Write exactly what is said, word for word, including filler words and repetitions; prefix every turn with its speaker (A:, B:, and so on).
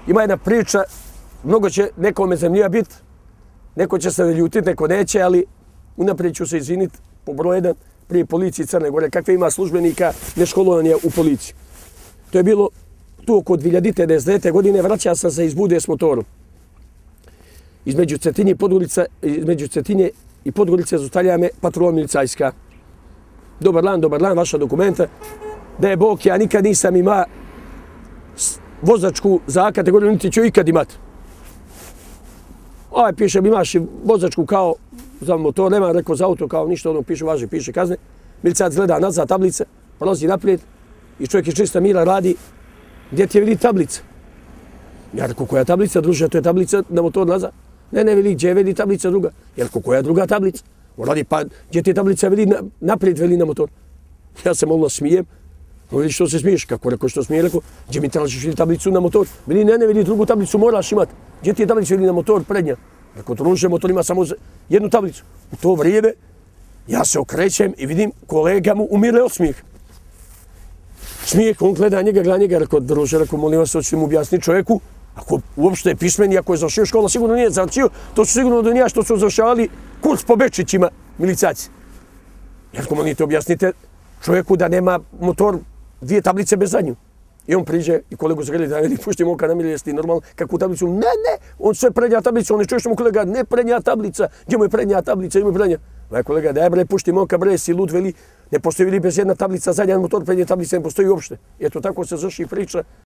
A: ima jedna priča, mnogo će nekome zanimljiva biti, neko će se ljutiti, neko neće, ali unaprijed ću se izviniti po broj jedan prije policiji Crne Gore, kakve ima službenika neškolovanja u policiji. To je bilo tu oko dvije hiljade devedeset devete. godine, vraća sam se iz Bude s motorom. Između Cetinje i Podgorica, između Cetinje i Podgorice zaustavlja me patrola milicajska. Dobar dan, dobar dan, vaša dokumenta. Da je Bog, ja nikad nisam ima vozačku za kategoriju, niti ću ikad imat. Ovaj piše, imaš vozačku kao za motor, nema, rekao za auto, kao ništa, ono piše, važi, piše kazne. Milicajac gleda nazad tablice, prolazi naprijed i čovjek iz čista mira radi, gdje ti je vidi tablica? Ja rekao, koja tablica, druže, to je tablica na motor nazad. Ne, ne, veli, gdje vidi tablica druga? Ja rekao, koja druga tablica? On radi, pa gdje ti je tablica veli na, naprijed, veli na motor? Ja se molno smijem. On veli, što se smiješ? Kako rekao, što smije? Rekao, gdje mi tražiš vidi tablicu na motor? Veli, ne, ne, veli, drugu tablicu moraš imat. Gdje ti je tablica veli na motor prednja? Rekao, druže, motor ima samo jednu tablicu. U to vrijeme ja se okrećem i vidim kolega mu umire od smijeha. Smijeh, on gleda njega, gleda njega, rekao, druže, rekao, molim vas, hoćete mu objasniti čovjeku, ako uopšte je pismen i ako je završio škola, sigurno nije završio, to su sigurno do njega što su završavali kurs po Bečićima, milicajaci. Ja rekao, molite, objasnite čovjeku da nema motor dvije tablice bez zadnju. I on priđe i kolegu zgreli da vidi, pušti moka na milije, jesi ti normalno, kakvu tablicu? Ne, ne, on sve prednja tablica, on ne čuje što mu kolega, ne prednja tablica, gdje mu je prednja tablica, gdje mu je prednja. Ovaj kolega, daj bre, pušti moka, bre, si lud, veli, ne postoji veli bez jedna tablica, zadnja motor, prednja tablica ne postoji uopšte. I eto tako se završi priča.